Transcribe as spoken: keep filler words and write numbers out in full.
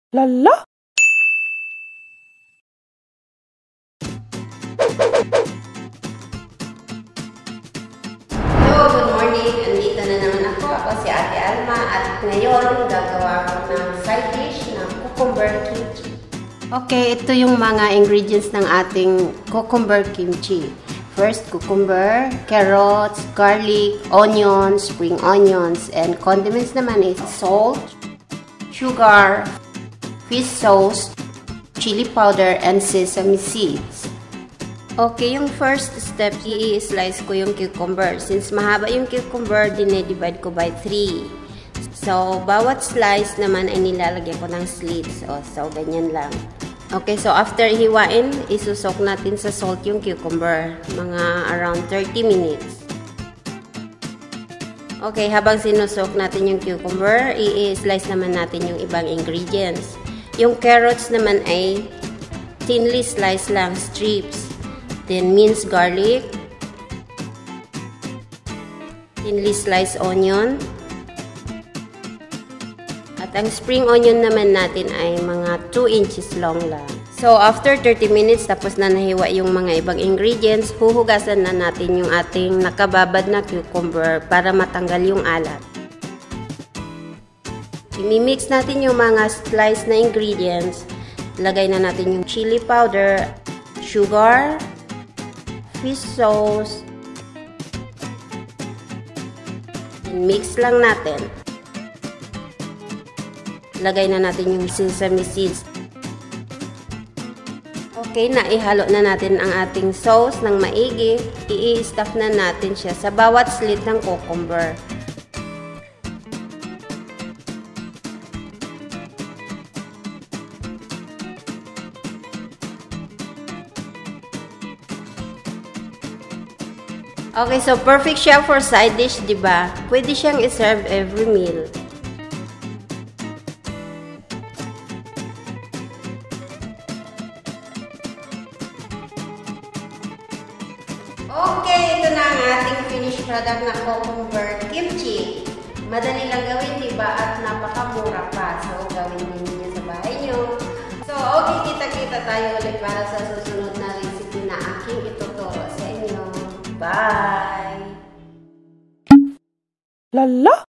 Lala? Hello, good morning. Andito na naman ako. Ako si Ate Alma at ngayon gagawa ko ng side dish na cucumber kimchi. Okay, ito yung mga ingredients ng ating cucumber kimchi. First, cucumber, carrots, garlic, onions, spring onions, and condiments naman is salt, sugar, fish sauce, chili powder, and sesame seeds. Okay, yung first step, i-slice ko yung cucumber. Since mahaba yung cucumber, dinedivide ko by three. So, bawat slice naman ay nilalagyan ko ng slits. O, so, ganyan lang. Okay, so after hiwain, isusok natin sa salt yung cucumber. Mga around thirty minutes. Okay, habang sinusok natin yung cucumber, i-slice naman natin yung ibang ingredients. Yung carrots naman ay thinly sliced lang, strips. Then minced garlic, thinly sliced onion, at ang spring onion naman natin ay mga two inches long lang. So after thirty minutes, tapos na nahiwa yung mga ibang ingredients, huhugasan na natin yung ating nakababad na cucumber para matanggal yung alat. I-mix natin yung mga sliced na ingredients. Lagay na natin yung chili powder, sugar, fish sauce. Mix lang natin. Lagay na natin yung sesame seeds. Okay, na ihalo na natin ang ating sauce ng maigi. I-stuff na natin siya sa bawat slit ng cucumber. Okay, so perfect siya for side dish, di ba? Pwede siyang i-serve every meal. Okay, ito na ang ating finished product na cucumber kimchi. Madali lang gawin, di ba? At napakamura pa. So, gawin ninyo sa bahay nyo. So, okay, kita-kita tayo ulit para sa susunod na recipe na aking ituturo sa inyo. Bye! Lala?